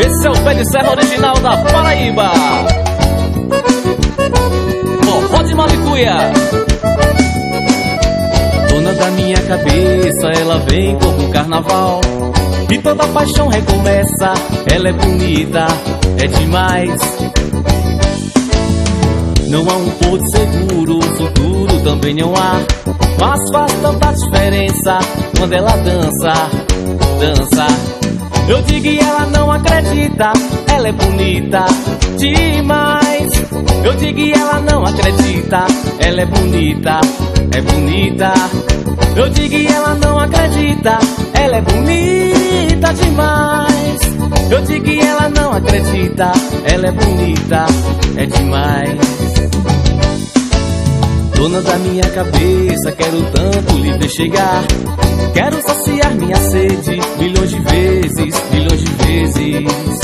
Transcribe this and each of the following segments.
Esse é o pé de serra original da Paraíba. Forró de Malicuia. Dona da minha cabeça, ela vem como um carnaval, e toda paixão recomeça. Ela é bonita, é demais. Não há um porto seguro, futuro também não há, mas faz tanta diferença quando ela dança, dança. Eu digo e ela não acredita, ela é bonita demais. Eu digo e ela não acredita, ela é bonita, é bonita. Eu digo e ela não acredita, ela é bonita demais. Eu digo e ela não acredita, ela é bonita, é demais. Dona da minha cabeça, quero tanto lhe ver chegar. Quero saciar minha sede milhões de vezes, milhões de vezes.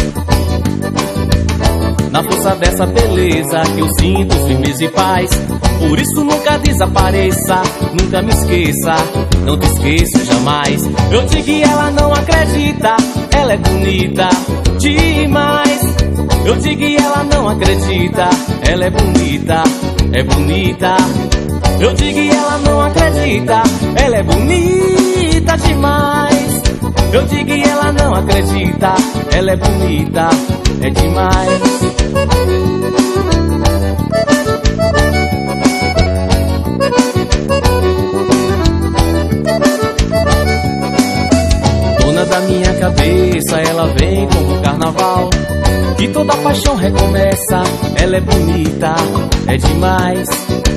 Na força dessa beleza que eu sinto firmeza e paz. Por isso nunca desapareça, nunca me esqueça, não te esqueço jamais. Eu digo e ela não acredita, ela é bonita demais. Eu digo e ela não acredita, ela é bonita, é bonita. Eu digo e ela não acredita, ela é bonita demais. Eu digo e ela não acredita, ela é bonita, é demais. Dona da minha cabeça, ela vem como um carnaval, e toda paixão recomeça. Ela é bonita, é demais.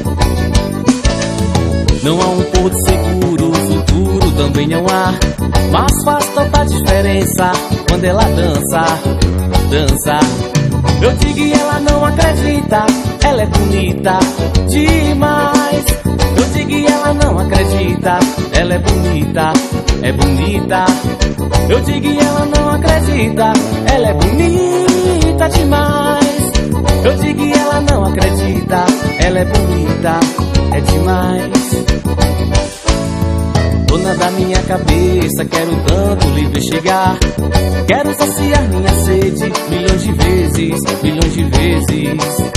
Não há um porto seguro, futuro também não há, mas faz tanta diferença quando ela dança, dança. Eu digo e ela não acredita, ela é bonita demais. Eu digo e ela não acredita, ela é bonita, é bonita. Eu digo e ela não acredita, ela é bonita demais. Eu digo e ela não acredita, ela é bonita, é demais. Dona da minha cabeça, quero tanto lhe ver chegar. Quero saciar minha sede milhões de vezes, milhões de vezes.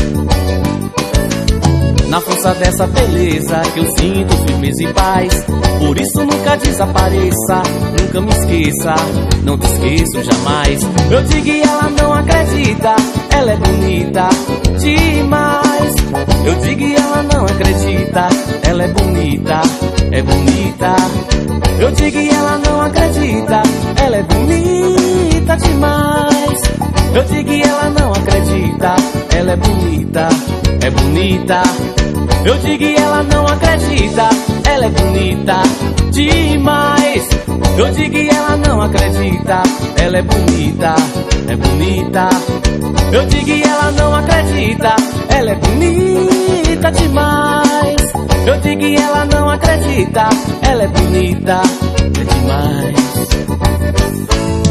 Na força dessa beleza que eu sinto firmeza e paz. Por isso nunca desapareça, nunca me esqueça, não te esqueço jamais. Eu digo e ela não acredita, ela é bonita demais. Eu digo e ela não acredita, ela é bonita, é bonita. Eu digo e ela não acredita, ela é bonita demais. Eu digo e ela não acredita, ela é bonita, é bonita. Eu digo e ela não acredita, ela é bonita demais. Eu digo e ela não acredita, ela é bonita, é bonita. Eu digo e ela não acredita, ela é bonita demais. Eu digo e ela não acredita, ela é bonita, é demais.